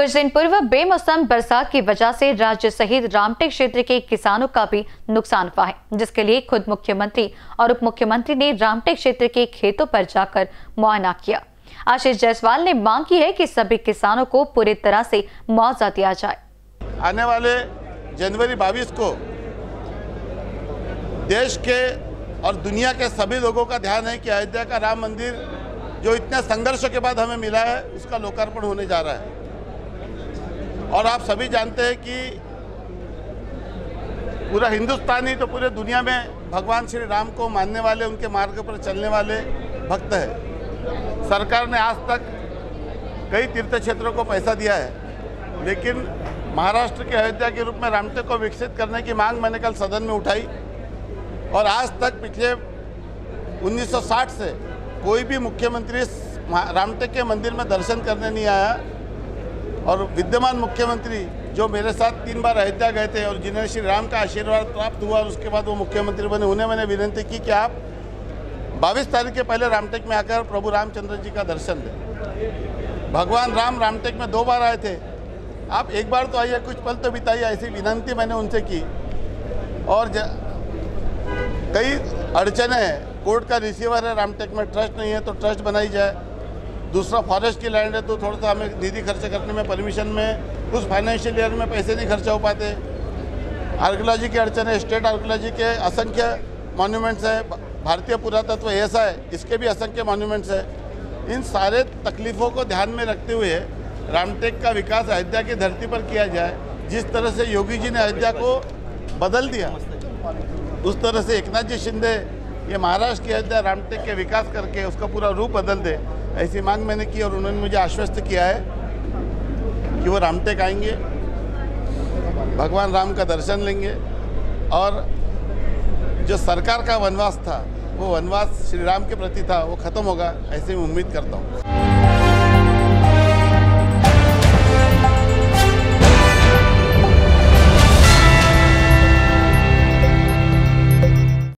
कुछ दिन पूर्व बेमौसम बरसात की वजह से राज्य सहित रामटेक क्षेत्र के किसानों का भी नुकसान हुआ है, जिसके लिए खुद मुख्यमंत्री और उप मुख्यमंत्री ने रामटेक क्षेत्र के खेतों पर जाकर मुआयना किया। आशीष जायसवाल ने मांग की है कि सभी किसानों को पूरी तरह से मुआवजा दिया जाए। आने वाले जनवरी 22 को देश के और दुनिया के सभी लोगों का ध्यान है कि अयोध्या का राम मंदिर जो इतने संघर्षों के बाद हमें मिला है, उसका लोकार्पण होने जा रहा है। और आप सभी जानते हैं कि पूरा हिंदुस्तान ही तो पूरे दुनिया में भगवान श्री राम को मानने वाले, उनके मार्ग पर चलने वाले भक्त हैं। सरकार ने आज तक कई तीर्थ क्षेत्रों को पैसा दिया है, लेकिन महाराष्ट्र के अयोध्या के रूप में रामटेक को विकसित करने की मांग मैंने कल सदन में उठाई। और आज तक पिछले 1960 से कोई भी मुख्यमंत्री रामटेक के मंदिर में दर्शन करने नहीं आया। और विद्यमान मुख्यमंत्री जो मेरे साथ 3 बार अयोध्या गए थे और जिन्हें श्री राम का आशीर्वाद प्राप्त हुआ और उसके बाद वो मुख्यमंत्री बने, उन्हें मैंने विनती की कि आप 22 तारीख के पहले रामटेक में आकर प्रभु रामचंद्र जी का दर्शन दें। भगवान राम रामटेक में 2 बार आए थे, आप 1 बार तो आइए, कुछ पल तो बिताइए, ऐसी विनती मैंने उनसे की। और कई अड़चने हैं, कोर्ट का रिसीवर है रामटेक में, ट्रस्ट नहीं है तो ट्रस्ट बनाई जाए। दूसरा फॉरेस्ट की लैंड है तो थोड़ा सा हमें निधि खर्च करने में, परमिशन में उस फाइनेंशियल ईयर में पैसे नहीं खर्चा हो पाते। आर्कियोलॉजी की अड़चन है, स्टेट आर्कियोलॉजी के असंख्य मॉन्यूमेंट्स है, भारतीय पुरातत्व ऐसा है, इसके भी असंख्य मॉन्यूमेंट्स है। इन सारे तकलीफ़ों को ध्यान में रखते हुए रामटेक का विकास अयोध्या की धरती पर किया जाए। जिस तरह से योगी जी ने अयोध्या को बदल दिया, उस तरह से एकनाथ जी शिंदे ये महाराष्ट्र की अयोध्या रामटेक के विकास करके उसका पूरा रूप बदल दे, ऐसी मांग मैंने की। और उन्होंने मुझे आश्वस्त किया है कि वो रामटेक आएंगे, भगवान राम का दर्शन लेंगे और जो सरकार का वनवास था, वो वनवास श्री राम के प्रति था, वो खत्म होगा, ऐसे मैं उम्मीद करता हूँ।